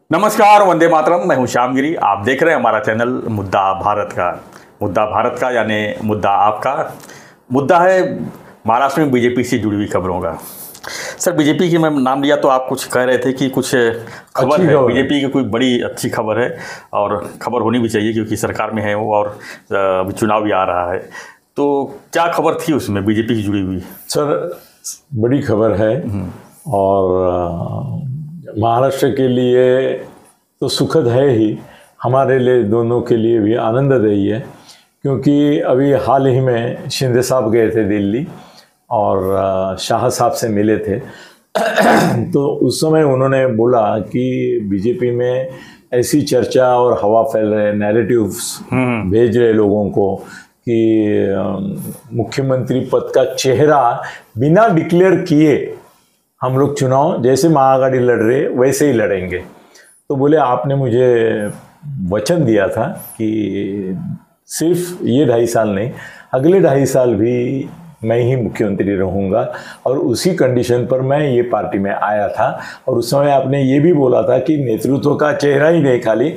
नमस्कार, वंदे मातरम। मैं हूं श्यामगिरी। आप देख रहे हैं हमारा चैनल मुद्दा भारत का यानी मुद्दा आपका। मुद्दा है महाराष्ट्र में बीजेपी से जुड़ी हुई खबरों का। सर, बीजेपी की मैं नाम लिया तो आप कुछ कह रहे थे कि कुछ खबर है बीजेपी की, कोई बड़ी अच्छी खबर है और खबर होनी भी चाहिए क्योंकि सरकार में है वो और अभी चुनाव भी आ रहा है। तो क्या खबर थी उसमें बीजेपी की जुड़ी हुई? सर, बड़ी खबर है और महाराष्ट्र के लिए तो सुखद है ही, हमारे लिए दोनों के लिए भी आनंददायी है क्योंकि अभी हाल ही में शिंदे साहब गए थे दिल्ली और शाह साहब से मिले थे। तो उस समय उन्होंने बोला कि बीजेपी में ऐसी चर्चा और हवा फैल रहे, नैरेटिव्स भेज रहे लोगों को कि मुख्यमंत्री पद का चेहरा बिना डिक्लेयर किए हम लोग चुनाव जैसे महाआघाड़ी लड़ रहे वैसे ही लड़ेंगे। तो बोले आपने मुझे वचन दिया था कि सिर्फ ये 2.5 साल नहीं, अगले 2.5 साल भी मैं ही मुख्यमंत्री रहूँगा, और उसी कंडीशन पर मैं ये पार्टी में आया था। और उस समय आपने ये भी बोला था कि नेतृत्व का चेहरा ही नहीं, खाली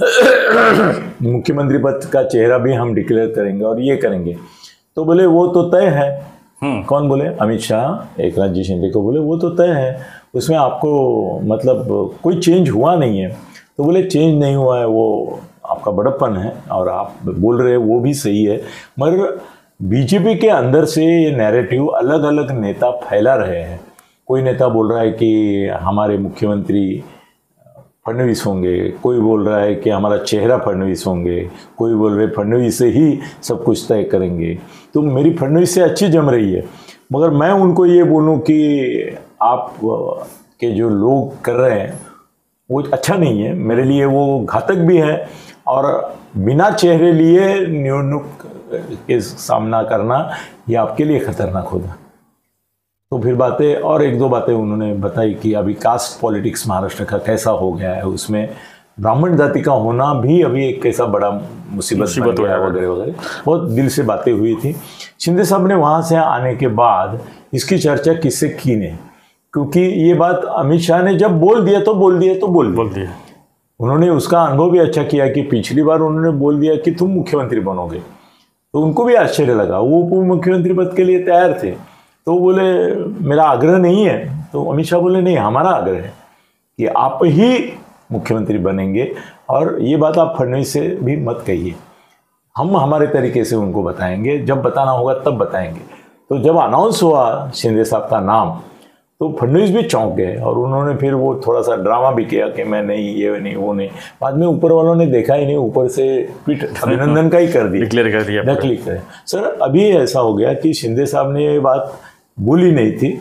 मुख्यमंत्री पद का चेहरा भी हम डिक्लेयर करेंगे और ये करेंगे। तो बोले वो तो तय है। कौन बोले? अमित शाह एकनाथ जी शिंदे को बोले वो तो तय है, उसमें आपको मतलब कोई चेंज हुआ नहीं है। तो बोले चेंज नहीं हुआ है, वो आपका बड़प्पन है और आप बोल रहे वो भी सही है, मगर बीजेपी के अंदर से ये नैरेटिव अलग अलग नेता फैला रहे हैं। कोई नेता बोल रहा है कि हमारे मुख्यमंत्री फडणवीस होंगे, कोई बोल रहा है कि हमारा चेहरा फडणवीस होंगे, कोई बोल रहे फडणवीस से ही सब कुछ तय करेंगे। तो मेरी फडणवीस से अच्छी जम रही है, मगर मैं उनको ये बोलूं कि आप के जो लोग कर रहे हैं वो अच्छा नहीं है, मेरे लिए वो घातक भी है, और बिना चेहरे लिए निवडणूक के सामना करना ये आपके लिए खतरनाक होगा। तो फिर बातें और एक दो बातें उन्होंने बताई कि अभी कास्ट पॉलिटिक्स महाराष्ट्र का कैसा हो गया है, उसमें ब्राह्मण जाति का होना भी अभी एक कैसा बड़ा मुसीबत हो गया वगैरह वगैरह। बहुत दिल से बातें हुई थी। शिंदे साहब ने वहाँ से आने के बाद इसकी चर्चा किससे की नहीं, क्योंकि ये बात अमित शाह ने जब बोल दिया। उन्होंने उसका अनुभव भी अच्छा किया कि पिछली बार उन्होंने बोल दिया कि तुम मुख्यमंत्री बनोगे, तो उनको भी आश्चर्य लगा। वो उप मुख्यमंत्री पद के लिए तैयार थे, तो बोले मेरा आग्रह नहीं है। तो अमित शाह बोले नहीं, हमारा आग्रह है कि आप ही मुख्यमंत्री बनेंगे, और ये बात आप फडणवीस से भी मत कहिए, हम हमारे तरीके से उनको बताएंगे, जब बताना होगा तब बताएंगे। तो जब अनाउंस हुआ शिंदे साहब का नाम, तो फडणवीस भी चौंक गए और उन्होंने फिर वो थोड़ा सा ड्रामा भी किया कि मैं नहीं, ये नहीं, वो नहीं। बाद में ऊपर वालों ने देखा ही नहीं, ऊपर से ट्वीट अभिनंदन का ही कर दिया, डिक्लेयर कर दिया, नकली करें। सर, अभी ऐसा हो गया कि शिंदे साहब ने ये बात बोली नहीं थी,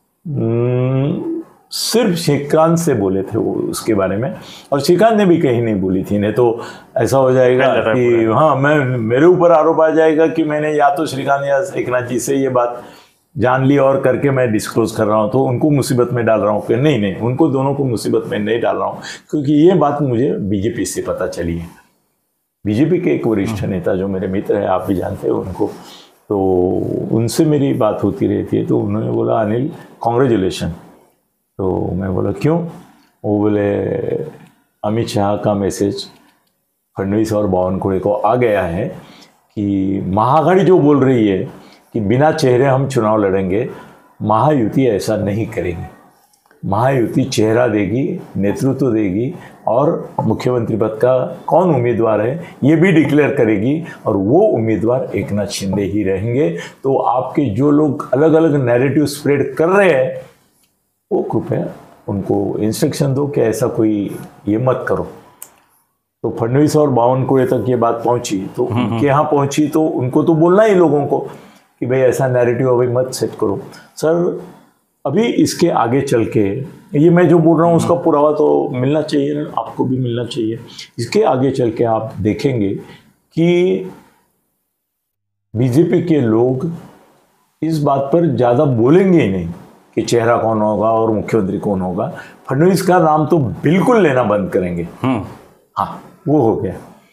सिर्फ श्रीकांत से बोले थे वो उसके बारे में, और श्रीकांत ने भी कहीं नहीं बोली थी। नहीं तो ऐसा हो जाएगा कि हाँ, मेरे ऊपर आरोप आ जाएगा कि मैंने या तो श्रीकांत या एकनाथ जी से ये बात जान ली और करके मैं डिस्क्लोज कर रहा हूँ, तो उनको मुसीबत में डाल रहा हूँ। कि नहीं, उनको दोनों को मुसीबत में नहीं डाल रहा हूँ, क्योंकि ये बात मुझे बीजेपी से पता चली है। बीजेपी के एक वरिष्ठ नेता जो मेरे मित्र हैं, आप भी जानते हो उनको, तो उनसे मेरी बात होती रहती है। तो उन्होंने बोला अनिल कॉन्ग्रेचुलेशन। तो मैं बोला क्यों? वो बोले अमित शाह का मैसेज फडणवीस और बावनकुळे को आ गया है कि महाआघाड़ी जो बोल रही है कि बिना चेहरे हम चुनाव लड़ेंगे, महायुति ऐसा नहीं करेगी। महायुति चेहरा देगी, नेतृत्व देगी, और मुख्यमंत्री पद का कौन उम्मीदवार है ये भी डिक्लेयर करेगी, और वो उम्मीदवार एकनाथ शिंदे ही रहेंगे। तो आपके जो लोग अलग अलग नैरेटिव स्प्रेड कर रहे हैं, वो कृपया उनको इंस्ट्रक्शन दो कि ऐसा कोई ये मत करो। तो फडणवीस और बावनकुळे तक ये बात पहुंची, तो उनके यहाँ पहुंची, तो उनको तो बोलना ही लोगों को कि भाई ऐसा नैरेटिव अभी मत सेट करो। सर, अभी इसके आगे चल के ये मैं जो बोल रहा हूँ उसका पुरावा तो मिलना चाहिए, आपको भी मिलना चाहिए। इसके आगे चल के आप देखेंगे कि बीजेपी के लोग इस बात पर ज़्यादा बोलेंगे ही नहीं कि चेहरा कौन होगा और मुख्यमंत्री कौन होगा। फडणवीस का नाम तो बिल्कुल लेना बंद करेंगे। हाँ, वो हो गया।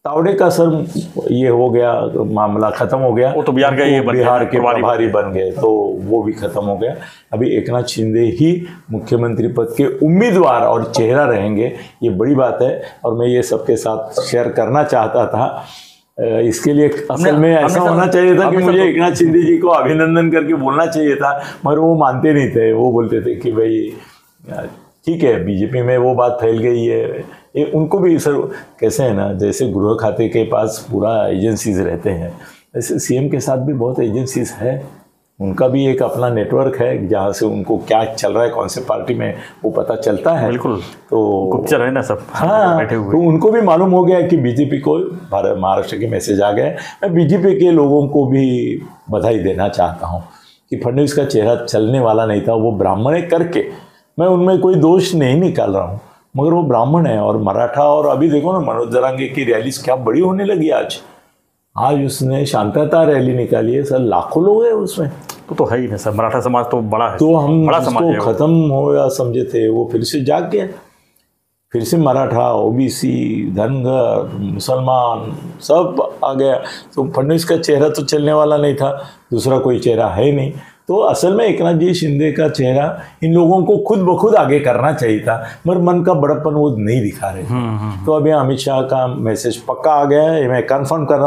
तावड़े का सर ये हो गया, मामला खत्म हो गया। वो तो बिहार का ये बिहार के प्रभारी बन गए, तो वो भी खत्म हो गया। अभी एकनाथ शिंदे ही मुख्यमंत्री पद के उम्मीदवार और चेहरा रहेंगे, ये बड़ी बात है। और मैं ये सबके साथ शेयर करना चाहता था। इसके लिए असल में ऐसा होना चाहिए था कि मुझे एकनाथ शिंदे जी को अभिनंदन करके बोलना चाहिए था, मगर वो मानते नहीं थे। वो बोलते थे कि भाई ठीक है, बीजेपी में वो बात फैल गई है। ये उनको भी सर कैसे है ना, जैसे गृह खाते के पास पूरा एजेंसीज रहते हैं, ऐसे सीएम के साथ भी बहुत एजेंसीज है। उनका भी एक अपना नेटवर्क है जहाँ से उनको क्या चल रहा है, कौन से पार्टी में, वो पता चलता है। बिल्कुल, तो गुप्तचर है ना सब। हाँ, बैठे हुए। तो उनको भी मालूम हो गया कि बीजेपी को महाराष्ट्र के मैसेज आ गए। मैं बीजेपी के लोगों को भी बधाई देना चाहता हूँ कि फडणवीस का चेहरा चलने वाला नहीं था। वो ब्राह्मण है करके, मैं उनमें कोई दोष नहीं निकाल रहा हूँ, मगर वो ब्राह्मण है और मराठा। और अभी देखो ना, मनोज जरांगे की रैलीज क्या बड़ी होने लगी आज उसने शांतता रैली निकाली है सर, लाखों लोग हैं उसमें। तो है ही ना सर, मराठा समाज तो बड़ा है, तो हम बड़ा समाज है। उसको खत्म हो या समझे थे, वो फिर से जाग गया। फिर से मराठा, ओबीसी, धनगर, मुसलमान सब आ गया। तो फडणवीस का चेहरा तो चलने वाला नहीं था, दूसरा कोई चेहरा है नहीं। तो असल में एकनाथ जी शिंदे का चेहरा इन लोगों को खुद ब खुद आगे करना चाहिए था, मगर मन का बड़प्पन वो नहीं दिखा रहे थे। तो अभी अमित शाह का मैसेज पक्का आ गया है, मैं कंफर्म कर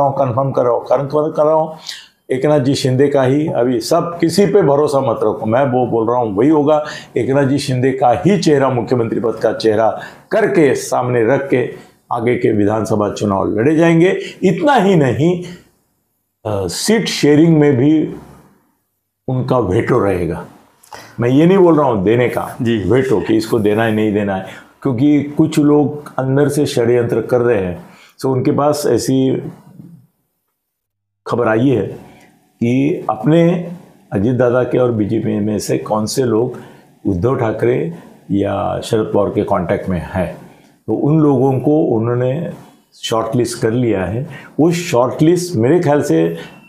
रहा हूँ एकनाथ जी शिंदे का ही। अभी सब किसी पे भरोसा मत रखो, मैं वो बोल रहा हूँ वही होगा। एकनाथ जी शिंदे का ही चेहरा, मुख्यमंत्री पद का चेहरा करके सामने रख के आगे के विधानसभा चुनाव लड़े जाएंगे। इतना ही नहीं, सीट शेयरिंग में भी उनका वेटो रहेगा। मैं ये नहीं बोल रहा हूँ देने का वेटो कि इसको देना है नहीं देना है, क्योंकि कुछ लोग अंदर से षड्यंत्र कर रहे हैं। तो उनके पास ऐसी खबर आई है कि अपने अजीत दादा के और बीजेपी में से कौन से लोग उद्धव ठाकरे या शरद पवार के कांटेक्ट में है, तो उन लोगों को उन्होंने शॉर्टलिस्ट कर लिया है। वो शॉर्टलिस्ट मेरे ख्याल से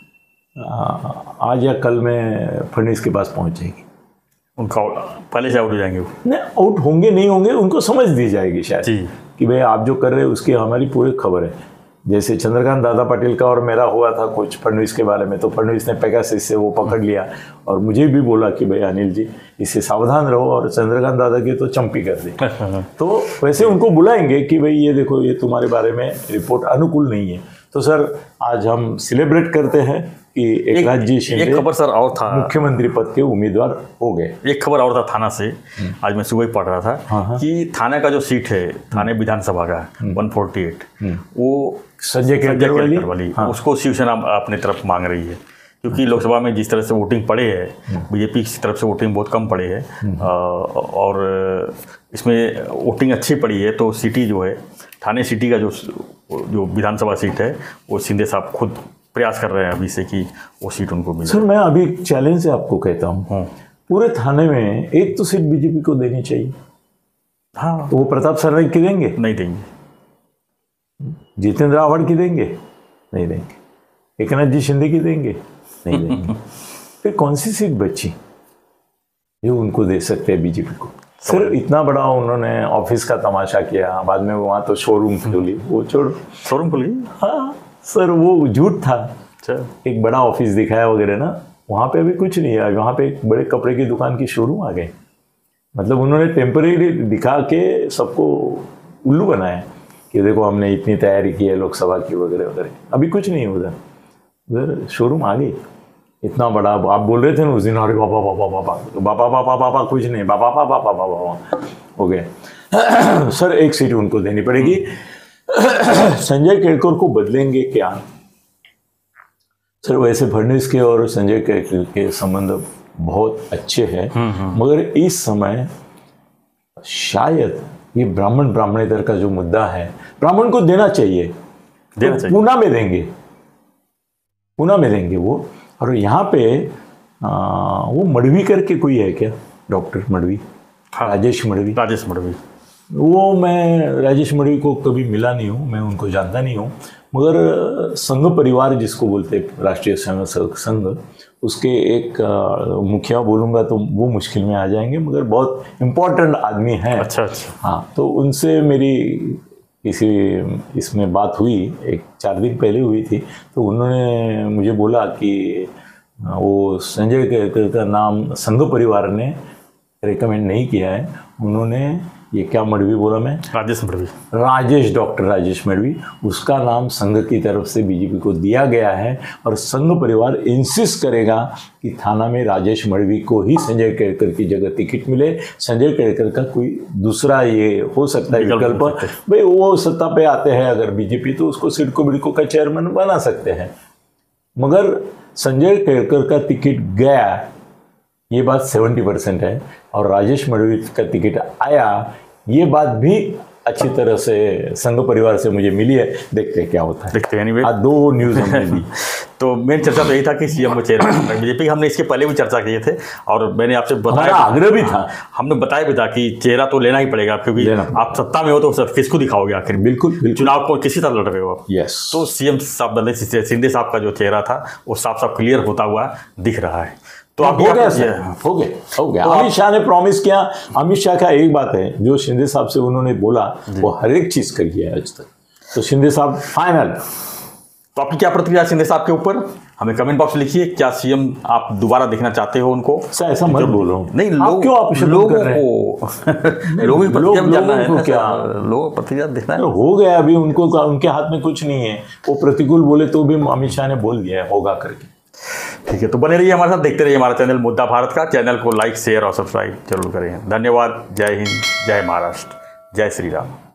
आज या कल में फडणवीस के पास पहुंच जाएगी। उनका पहले से आउट हो जाएंगे वो? नहीं, आउट होंगे नहीं होंगे, उनको समझ दी जाएगी शायद कि भाई आप जो कर रहे हैं उसकी हमारी पूरी खबर है। जैसे चंद्रकांत दादा पाटिल का और मेरा हुआ था कुछ फडणवीस के बारे में, तो फडणवीस ने पेगासस से वो पकड़ लिया और मुझे भी बोला कि भाई अनिल जी इससे सावधान रहो, और चंद्रकांत दादा की तो चंपी कर दी। तो वैसे उनको बुलाएंगे कि भाई ये देखो, ये तुम्हारे बारे में रिपोर्ट अनुकूल नहीं है। तो सर आज हम सेलिब्रेट करते हैं कि एकनाथ जी शिंदे एक खबर सर और था, मुख्यमंत्री पद के उम्मीदवार हो गए। एक खबर और था थाना से, आज मैं सुबह ही पढ़ रहा था कि थाने का जो सीट है, थाने विधानसभा का 148, वो संजय केरकर वाली, उसको शिवसेना अपने तरफ मांग रही है। क्योंकि लोकसभा में जिस तरह से वोटिंग पड़े है, बीजेपी की तरफ से वोटिंग बहुत कम पड़े है, और इसमें वोटिंग अच्छी पड़ी है, तो सिटी जो है, थाने सिटी का जो विधानसभा सीट है, वो शिंदे साहब खुद प्रयास कर रहे हैं अभी से कि वो सीट उनको मिले। सर मैं अभी चैलेंज से आपको कहता हूँ, पूरे थाने में एक तो सीट बीजेपी को देनी चाहिए। हाँ, तो वो प्रताप सरनाईक की देंगे? नहीं देंगे। जितेंद्र आव्हाड की देंगे? नहीं देंगे। एकनाथ जी शिंदे की देंगे? नहीं देंगे। फिर कौन सी सीट बची जो उनको दे सकते हैं बीजेपी को? सर इतना बड़ा उन्होंने ऑफिस का तमाशा किया, बाद में वहाँ तो शोरूम खुली, वो छोड़ो, शोरूम खुली। हाँ सर, वो झूठ था। एक बड़ा ऑफिस दिखाया वगैरह ना, वहाँ पे अभी कुछ नहीं है। वहाँ पे एक बड़े कपड़े की दुकान की शोरूम आ गए। मतलब उन्होंने टेम्परेरी दिखा के सबको उल्लू बनाया कि देखो हमने इतनी तैयारी की है लोकसभा की वगैरह वगैरह। अभी कुछ नहीं है उधर शोरूम आ गई। इतना बड़ा आप बोल रहे थे ना उस दिन, अरे बाबा बाबा बाबा बाबा बाबा बाबा कुछ नहीं, बाबा बाबा बाबा बाबा हो गया। सर एक सीट उनको देनी पड़ेगी। संजय केरकर को बदलेंगे क्या? सर वैसे फडणवीस के और संजय केरकर के संबंध बहुत अच्छे हैं, मगर इस समय शायद ये ब्राह्मणेतर का जो मुद्दा है, ब्राह्मण को देना चाहिए, पूना में देंगे, पूना में देंगे वो। और यहाँ पे वो मड़वी करके कोई है क्या, डॉक्टर मड़वी? हाँ, राजेश मड़वी। वो मैं राजेश मड़वी को कभी मिला नहीं हूँ, मैं उनको जानता नहीं हूँ, मगर संघ परिवार जिसको बोलते राष्ट्रीय संघ, उसके एक मुखिया बोलूँगा तो वो मुश्किल में आ जाएंगे, मगर बहुत इम्पोर्टेंट आदमी हैं। अच्छा। हाँ, तो उनसे मेरी किसी इसमें बात हुई, एक 4 दिन पहले हुई थी, तो उन्होंने मुझे बोला कि वो संजय केरकर का नाम संघ परिवार ने रेकमेंड नहीं किया है। उन्होंने ये क्या मड़वी बोला मैं, डॉक्टर राजेश मड़वी, उसका नाम संघ की तरफ से बीजेपी को दिया गया है और संघ परिवार इंसिस्ट करेगा कि थाना में राजेश मड़वी को ही संजय केरकर की जगह टिकट मिले। संजय केरकर का कोई दूसरा ये हो सकता है विकल्प, भाई वो सत्ता पे आते हैं अगर बीजेपी, तो उसको सिडको बिडको का चेयरमैन बना सकते हैं। मगर संजय केरकर का टिकट गया, ये बात 70% है, और राजेश मड़वी का टिकट आया, ये बात भी अच्छी तरह से संघ परिवार से मुझे मिली है। देखते हैं क्या होता है, देखते हैं। anyway, 2 न्यूज़ हमने दी। तो मेन चर्चा तो यही था कि सीएम को चेयरमैन बीजेपी, हमने इसके पहले भी चर्चा की थे और मैंने आपसे बताया, आग्रह भी था, हमने बताया भी था कि चेहरा तो लेना ही पड़ेगा, क्योंकि आप सत्ता में हो तो सर किसको दिखाओगे आखिर। बिल्कुल चुनाव को किसी तरह लड़ रहे हो आप। यस, तो सीएम साहब शिंदे साहब का जो चेहरा था वो साफ साफ क्लियर होता हुआ दिख रहा है। तो आप हो गया। अमित शाह ने प्रॉमिस किया। अमित शाह का एक बात है, जो शिंदे साहब से उन्होंने बोला वो हर एक चीज करी है आज तक, तो शिंदे साहब फाइनल। तो आपकी क्या प्रतिक्रिया शिंदे साहब के ऊपर, हमें कमेंट बॉक्स में लिखिए। क्या सीएम आप दोबारा देखना चाहते हो उनको? ऐसा मत बोलो, नहीं लोग क्यों आप लोगों को लोगों की प्रतिक्रिया जानना है ना, क्या लोगों प्रतिक्रिया देखना है। हो गया, अभी उनको उनके हाथ में कुछ नहीं है, वो प्रतिकूल बोले तो भी अमित शाह ने बोल दिया है होगा करके। ठीक है, तो बने रहिए हमारे साथ, देखते रहिए हमारा चैनल मुद्दा भारत का। चैनल को लाइक शेयर और सब्सक्राइब जरूर करें। धन्यवाद। जय हिंद, जय महाराष्ट्र, जय श्री राम।